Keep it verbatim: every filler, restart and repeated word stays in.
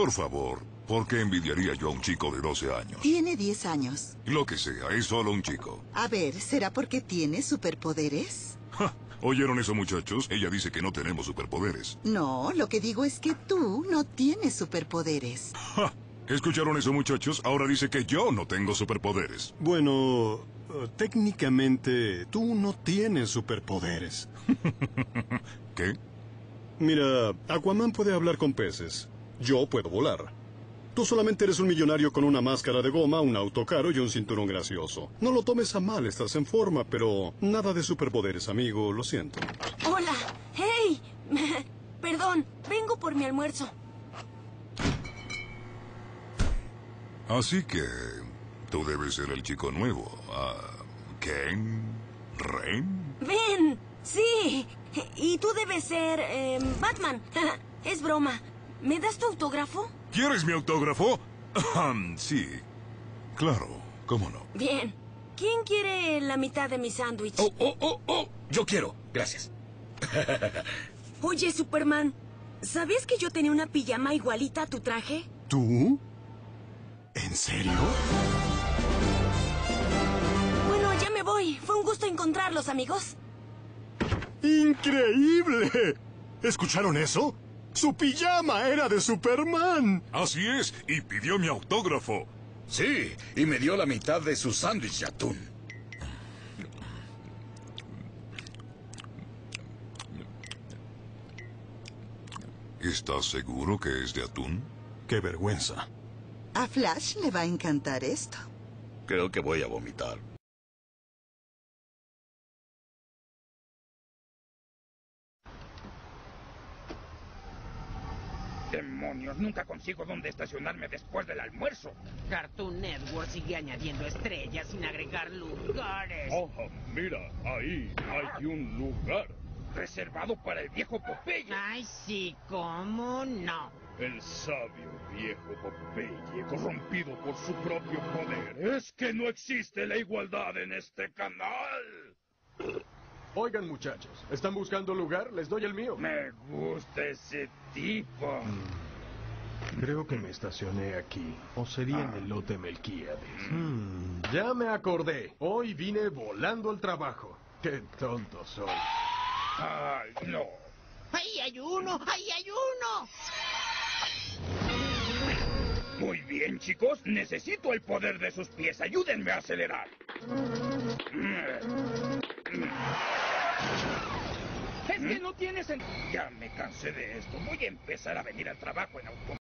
Por favor, ¿por qué envidiaría yo a un chico de doce años? Tiene diez años. Lo que sea, es solo un chico. A ver, ¿será porque tiene superpoderes? Ja, ¿oyeron eso, muchachos? Ella dice que no tenemos superpoderes. No, lo que digo es que tú no tienes superpoderes. Ja, ¿escucharon eso, muchachos? Ahora dice que yo no tengo superpoderes. Bueno, uh, técnicamente tú no tienes superpoderes. ¿Qué? Mira, Aquaman puede hablar con peces. Yo puedo volar. Tú solamente eres un millonario con una máscara de goma, un auto caro y un cinturón gracioso. No lo tomes a mal, estás en forma, pero nada de superpoderes, amigo, lo siento. Hola, hey, perdón, vengo por mi almuerzo. Así que tú debes ser el chico nuevo. Uh, ¿Ken? ¿Ren? Ven, sí, y tú debes ser eh, Batman. Es broma. ¿Me das tu autógrafo? ¿Quieres mi autógrafo? Sí, claro, ¿cómo no? Bien. ¿Quién quiere la mitad de mi sándwich? Oh, oh, oh, oh, yo quiero, gracias. Oye, Superman, ¿sabías que yo tenía una pijama igualita a tu traje? ¿Tú? ¿En serio? Bueno, ya me voy. Fue un gusto encontrarlos, amigos. ¡Increíble! ¿Escucharon eso? ¡Su pijama era de Superman! Así es, y pidió mi autógrafo. Sí, y me dio la mitad de su sándwich de atún. ¿Estás seguro que es de atún? ¡Qué vergüenza! A Flash le va a encantar esto. Creo que voy a vomitar. ¡Demonios! Nunca consigo dónde estacionarme después del almuerzo. Cartoon Network sigue añadiendo estrellas sin agregar lugares. Oh, mira, ahí hay un lugar reservado para el viejo Popeye. Ay, sí, ¿cómo no? El sabio viejo Popeye, corrompido por su propio poder. ¿Es que no existe la igualdad en este canal? Oigan, muchachos, ¿están buscando lugar? Les doy el mío. Me gusta ese tipo. Creo que me estacioné aquí. O sería en el lote Melquíades. Hmm, ya me acordé. Hoy vine volando al trabajo. Qué tonto soy. Ay, no. ¡Ahí hay uno! ¡Ahí hay uno! Muy bien, chicos. Necesito el poder de sus pies. Ayúdenme a acelerar. Es que no tienes... Ya me cansé de esto. Voy a empezar a venir al trabajo en automóvil.